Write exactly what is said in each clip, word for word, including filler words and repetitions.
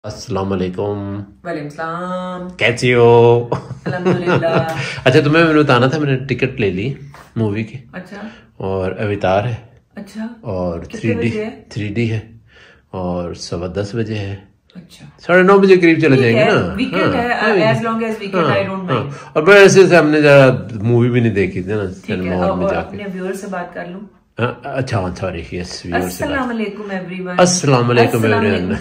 अस्सलाम वालेकुम। वालेकुम सलाम। कैसी हो? अल्हम्दुलिल्लाह। अच्छा, तुम्हें मैंने बताना था, मैंने टिकट ले ली मूवी की। अच्छा और अवतार है। अच्छा। और थ्री कितने डी बजे है? थ्री डी है और सवा दस बजे है। अच्छा, साढ़े नौ बजे करीब चले जाएंगे ना। वीकेंड है, as long as weekend I don't mind. और बस ऐसे से हमने जरा मूवी भी नहीं देखी थी ना सिनेमा हॉल में और जाके। अपने व्यूअर से बात कर लूं। हाँ, अच्छा सॉरी, यस व्यूअर से बात। अस्सलाम वालेकुम एवरीवन। अस्सलाम वालेकुम एवरीवन।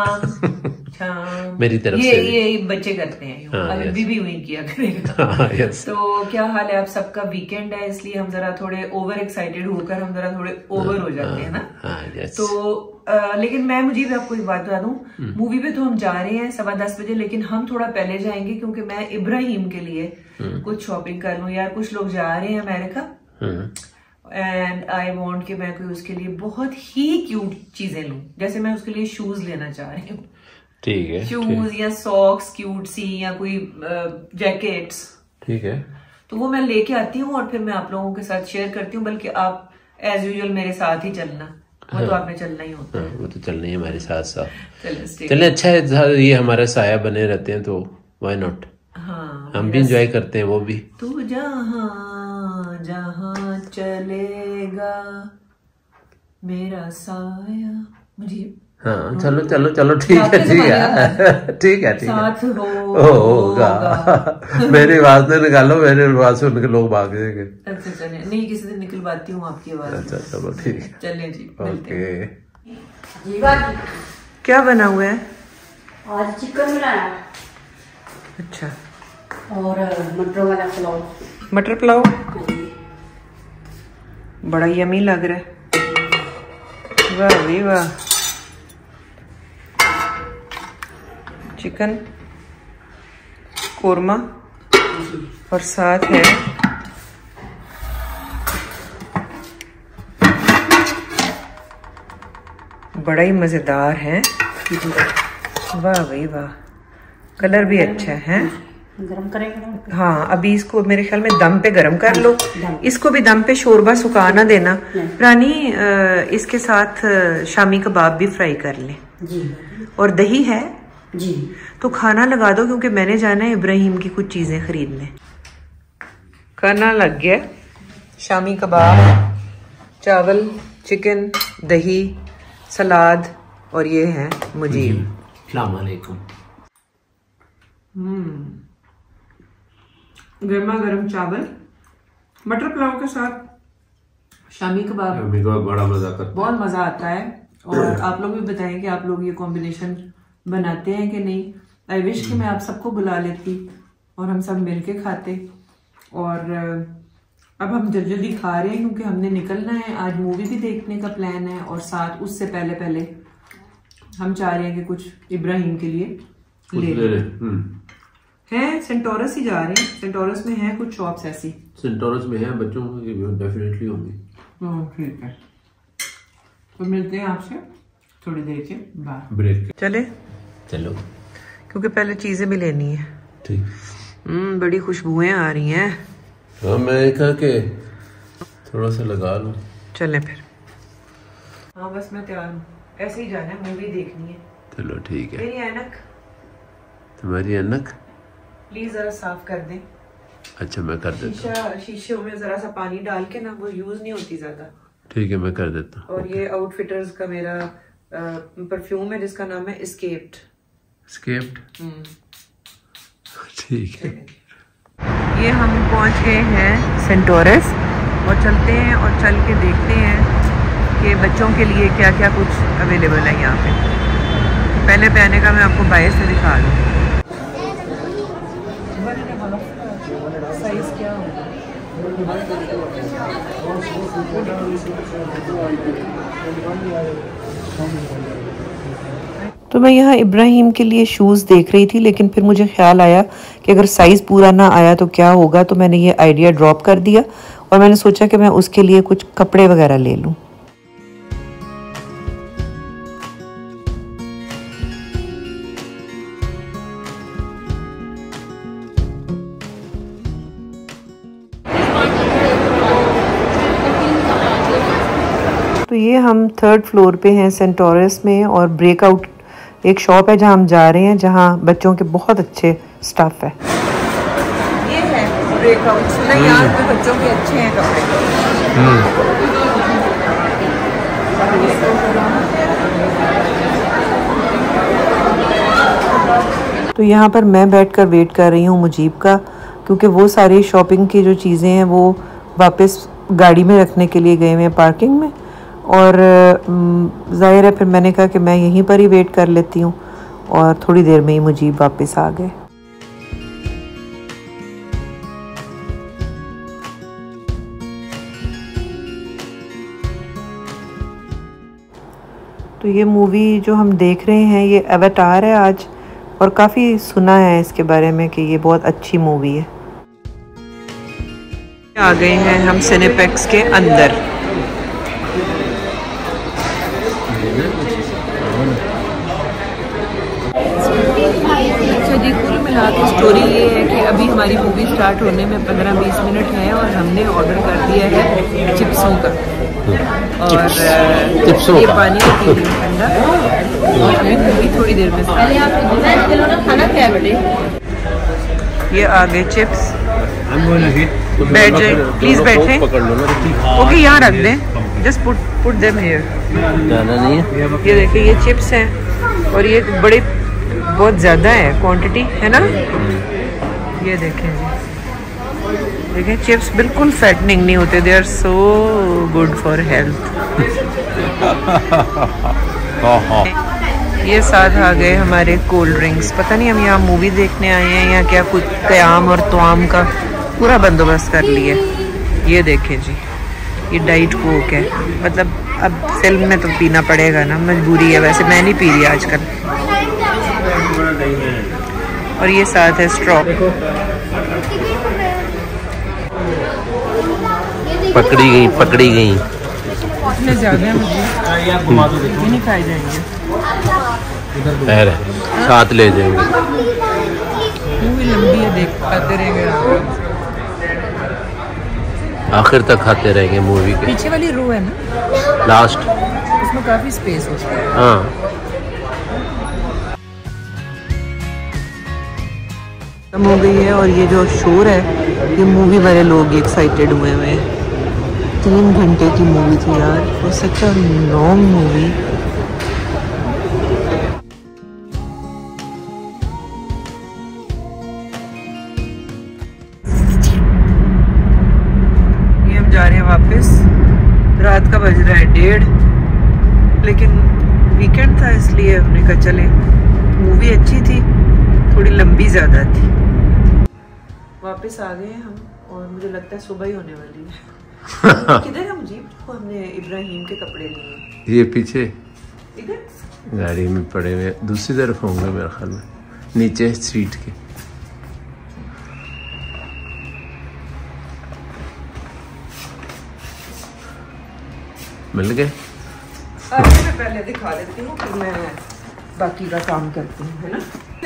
मेरी तरफ ये से ये बच्चे करते हैं, हाँ, अभी yes. बीबी वही किया करेगा। हाँ, yes. तो क्या हाल है आप सबका? वीकेंड है इसलिए हम जरा थोड़े ओवर एक्साइटेड होकर हम जरा थोड़े ओवर हो जाते हैं ना। हाँ, yes. तो आ, लेकिन मैं मुझे भी आपको एक बात बता दूं, मूवी पे तो हम जा रहे हैं सवा दस बजे, लेकिन हम थोड़ा पहले जाएंगे क्योंकि मैं इब्राहिम के लिए कुछ शॉपिंग कर लूं। यार कुछ लोग जा रहे हैं अमेरिका एंड आई वांट कि मैं कोई उसके लिए बहुत ही क्यूट चीजें लूं। जैसे मैं उसके लिए शूज लेना चाह रही हूँ। ठीक है, शूज या सॉक्स क्यूट सी या कोई जैकेट्स। ठीक है, तो वो मैं लेके आती हूँ और फिर मैं आप लोगों के साथ शेयर करती हूँ। बल्कि आप एज यूजुअल मेरे साथ ही चलना, वो हाँ, तो आपने चलना ही होता है। हाँ, वो तो चलना ही हमारे साथ साथ। चले चले, अच्छा है, ये हमारा साया बने रहते हैं तो व्हाई नॉट। हाँ, हम भी इंजॉय करते हैं, वो भी। तू जहाँ जहाँ चलेगा मेरा साया मुझे। हाँ, चलो चलो चलो, ठीक है ठीक है ठीक है ठीक साथ है, हो होगा। मेरी आवाज ने निकालो, मेरी आवाज सुन के लोग भाग जाएंगे। अच्छा चले, नहीं किसी दिन निकलवाती हूँ आपकी आवाज। अच्छा चलो ठीक है, चले जी। ओके। क्या बना हुआ है आज? चिकन बनाया। अच्छा, और मटर वाला पुलाव। मटर पुलाव बड़ा यमी लग रहा है। वाह भाई वाह। चिकन कोरमा और साथ है बड़ा ही मजेदार है। वाह भाई वाह, कलर भी अच्छा है। गरम करेंगे। हाँ, अभी इसको मेरे ख्याल में दम पे गरम कर लो। इसको भी दम पे शोरबा सुखा ना देना रानी। इसके साथ शामी कबाब भी फ्राई कर ले जी। और दही है जी, तो खाना लगा दो क्योंकि मैंने जाना है इब्राहिम की कुछ चीजें खरीदने। खाना लग गया। शामी कबाब, चावल, चिकन, दही, सलाद और ये है मुजीब। अस्सलाम वालेकुम। हम्म, गर्मा गर्म चावल मटर पुलाव के साथ शामी कबाब, बड़ा मजा करता है, बहुत मजा आता है। और आप लोग भी बताएं कि आप लोग ये कॉम्बिनेशन बनाते हैं कि नहीं। आई विश कि मैं आप सबको बुला लेती और हम सब मिलके खाते। और अब हम जल्दी जल्दी खा रहे हैं क्योंकि हमने निकलना है। आज मूवी भी देखने का प्लान है और साथ उससे पहले पहले हम चाह रहे हैं कि कुछ इब्राहिम के लिए ले लें। है सेंटोरस ही जा रहे हैं। सेंटोरस में है कुछ शॉप्स ऐसी। सेंटोरस में है, बच्चों की डेफिनेटली होंगी। ठीक है, तो मिलते हैं आपसे थोड़ी देर के बाद। ब्रेक चले चलो, क्योंकि पहले चीजें भी लेनी है। ठीक। हम्म, बड़ी खुशबुएं आ रही हैं। हाँ, मैं कहा के थोड़ा सा लगा लूं। चलें फिर। हाँ बस मैं तैयार हूँ, ऐसे ही जाना है, मूवी देखनी है। चलो ठीक है। मेरी ऐनक तुम्हारी ऐनक प्लीज जरा साफ कर दें। अच्छा, मैं कर देता हूँ। शीशा शीशे में जरा सा पानी डाल के ना, वो यूज नहीं होती ज्यादा। ठीक है, मैं कर देता हूँ। और ये आउटफिटर्स का मेरा परफ्यूम है जिसका नाम है एस्केप्ड। एस्केप्ड, ठीक है। ये हम पहुंच गए हैं सेंटोरस और चलते हैं और चल के देखते हैं कि बच्चों के लिए क्या क्या कुछ अवेलेबल है यहाँ पे। पहले पहने का मैं आपको बाहर से दिखा दूँ। साइज क्या होगा? तो मैं यहाँ इब्राहिम के लिए शूज़ देख रही थी, लेकिन फिर मुझे ख्याल आया कि अगर साइज़ पूरा ना आया तो क्या होगा। तो मैंने ये आइडिया ड्रॉप कर दिया और मैंने सोचा कि मैं उसके लिए कुछ कपड़े वगैरह ले लूँ। तो ये हम थर्ड फ्लोर पे हैं सेंटोरस में और ब्रेकआउट एक शॉप है जहाँ हम जा रहे हैं, जहाँ बच्चों के बहुत अच्छे स्टफ है। ये है ब्रेकआउट, सुना यहाँ पे बच्चों के अच्छे हैं कपड़े। तो यहाँ पर मैं बैठकर वेट कर रही हूँ मुजीब का, क्योंकि वो सारी शॉपिंग की जो चीज़ें हैं वो वापस गाड़ी में रखने के लिए गए हुए हैं पार्किंग में, और ज़ाहिर है फिर मैंने कहा कि मैं यहीं पर ही वेट कर लेती हूँ, और थोड़ी देर में ही मुजीब वापस आ गए। तो ये मूवी जो हम देख रहे हैं ये अवतार है आज, और काफ़ी सुना है इसके बारे में कि ये बहुत अच्छी मूवी है। आ गए हैं हम सिनेप्लेक्स के अंदर। अच्छा जी, कुल मिला के स्टोरी ये है कि अभी हमारी मूवी स्टार्ट होने में पंद्रह बीस मिनट है और हमने ऑर्डर कर दिया है चिप्सों का, और चिप्सों ये पानी का पी रही ठंडा, और अभी मूवी थोड़ी देर में खाना क्या है बेटे। ये आ गए चिप्स, बैठ जाए प्लीज, बैठे ओके, यहाँ रख दें, just put put them here. ज़्यादा नहीं है, ये देखिए ये चिप्स हैं, और ये बड़े बहुत ज़्यादा है क्वांटिटी है ना। ये देखें जी, देखें चिप्स बिल्कुल फैटनिंग नहीं होते, they are so good for health. ये साथ आ गए हमारे कोल्ड ड्रिंक्स, पता नहीं हम यहाँ मूवी देखने आए हैं या क्या, कुछ क़याम और तवाम का पूरा बंदोबस्त कर लिए। ये देखें जी, ये डाइट कोक है, मतलब अब फिल्म में तो पीना पड़ेगा ना, मजबूरी है, वैसे मैं नहीं पी रही आजकल। और ये साथ है स्ट्रॉ। पकड़ी गई पकड़ी गई इतने ज्यादा है मुझे, ये नहीं खाए जाएंगे, साथ ले जाएंगे। मूवी लंबी है, देख खाते रहेंगे, आखिर तक खाते रहेंगे मूवी के। पीछे वाली रो है ना लास्ट, उसमें काफी स्पेस होता है। हाँ खत्म हो गई है, और ये जो शोर है ये मूवी वाले लोग एक्साइटेड हुए हुए हैं। तीन घंटे की मूवी थी यार, वो सच अ लॉन्ग मूवी। ये हम जा रहे हैं वापस, रात का बज रहा है डेढ़, लेकिन वीकेंड था इसलिए हमने कहा चले, मूवी अच्छी थी, थोड़ी लंबी ज़्यादा थी। वापस आ गए हम, और मुझे लगता है सुबह ही होने वाली है। किधर है मुजीब, तो हमने इब्राहिम के कपड़े लिए, ये पीछे इधर गाड़ी में पड़े हुए, दूसरी तरफ होंगे मेरे ख्याल में, नीचे सीट के। मिल गए। मैं पहले दिखा देती हूँ, फिर मैं बाकी का काम करती हूँ, है ना।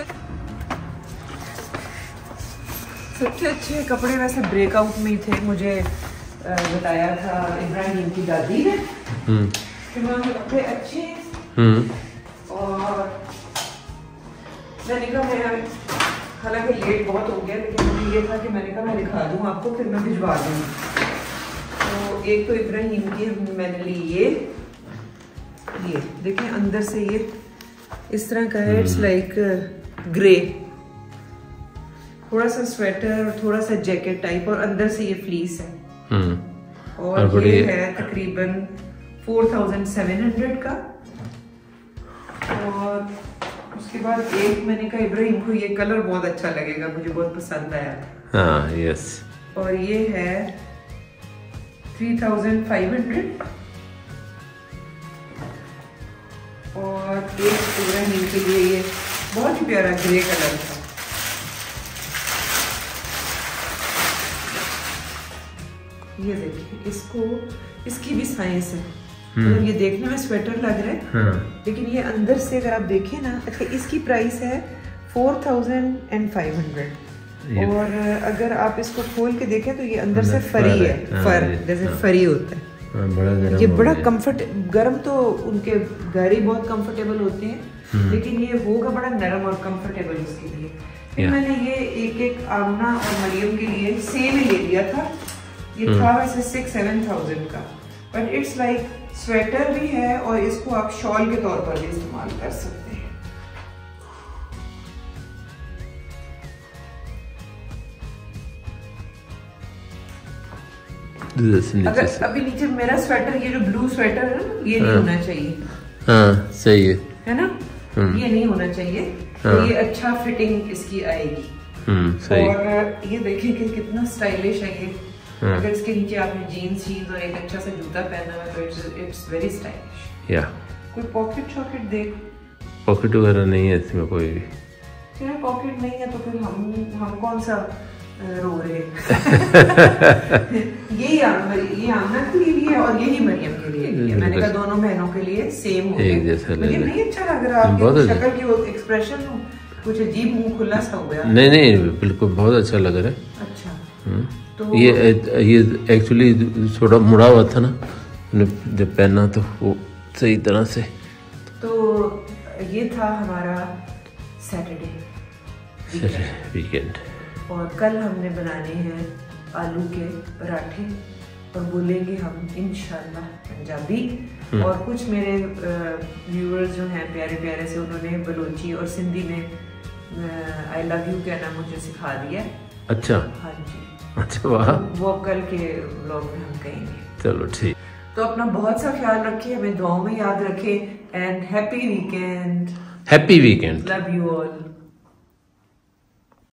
सबसे अच्छे कपड़े वैसे ब्रेकआउट में ही थे, मुझे बताया था इब्राहिम की दादी ने कि वहाँ के कपड़े अच्छे हैं, और मैंने कहा मैं, हालांकि लेट बहुत हो गया, लेकिन मुझे ये था कि मैंने कहा मैं दिखा दूँ आपको, फिर मैं भिजवा दूँगी। तो एक तो इब्राहिम की मैंने ली, ये ये देखें अंदर से ये इस तरह का है, इट्स लाइक ग्रे, थोड़ा सा स्वेटर और थोड़ा सा जैकेट टाइप, और अंदर से ये फ्लीस है, और, और ये है तकरीबन फोर थाउजेंड सेवन हंड्रेड का। और उसके बाद एक मैंने कहा इब्राहिम को ये कलर बहुत अच्छा लगेगा, मुझे बहुत पसंद आया। हाँ यस। और ये है थ्री थाउजेंड फाइव हंड्रेड, और एक इब्राहिम के लिए ये बहुत ही प्यारा ग्रे कलर था। ये देखिए, इसको इसकी भी साइज है, मतलब ये देखने में स्वेटर लग रहा है, हाँ। लेकिन ये अंदर से अगर आप देखें ना, अच्छा इसकी प्राइस है four thousand and five hundred, और अगर आप इसको खोल के देखें तो ये अंदर से फरी है, फर जैसे फरी होता है, बड़ा ये बड़ा कंफर्ट, गर्म तो उनके घर ही बहुत कंफर्टेबल होते हैं, लेकिन ये होगा बड़ा नरम और कंफर्टेबल उसके लिए। फिर Yeah. मैंने ये एक एक आमना और मरियम के लिए सेम ही ले लिया था। ये था वैसे सिक्स सेवन थाउजेंड का, बट इट्स लाइक स्वेटर भी है और इसको आप शॉल के तौर पर भी इस्तेमाल कर सकते हैं। अगर अभी नीचे मेरा स्वेटर, ये जो ब्लू स्वेटर है ना, ये नहीं होना चाहिए। हाँ सही है, है ना, ये नहीं होना चाहिए। तो ये अच्छा फिटिंग इसकी आएगी। हम्म सही। और ये देखिए कि कितना स्टाइलिश है ये। अगर इसके नीचे आपने जीन्स जीन्स और एक अच्छा सा जूता पहना हुआ तो इट्स इट्स वेरी स्टाइलिश। या कोई पॉकेट शॉकेट देख, पॉकेट वगैरह नहीं है इसमें कोई भी। चलो पॉकेट नहीं है तो फिर हम हम कौन सा रो रहे यही आम, ये आमना के लिए भी है और यही मरियम के लिए भी है। मैंने कहा दोनों बहनों के लिए सेम हो एक जैसा ले मुझे ले। नहीं अच्छा लग रहा आपकी शक्ल की वो एक्सप्रेशन कुछ अजीब मुंह खुला सा हो गया। नहीं नहीं बिल्कुल बहुत अच्छा लग रहा है। अच्छा तो ये ये एक्चुअली थोड़ा मुड़ा हुआ था ना, जब पहना तो वो सही तरह से। तो ये था हमारा सैटरडे वीकेंड, और कल हमने बनाने हैं आलू के पराठे और बोलेंगे हम इंशाल्लाह पंजाबी। और कुछ मेरे व्यूअर्स जो हैं प्यारे प्यारे से, उन्होंने बलोची और सिंधी में आई लव यू कहना मुझे सिखा दिया। अच्छा हाँ जी, अच्छा वाह, वो कल के व्लॉग में हम कहेंगे। चलो ठीक। तो अपना बहुत सा ख्याल रखिए, हमें दुआओं में याद रखें, and happy weekend. Happy weekend. Love you all.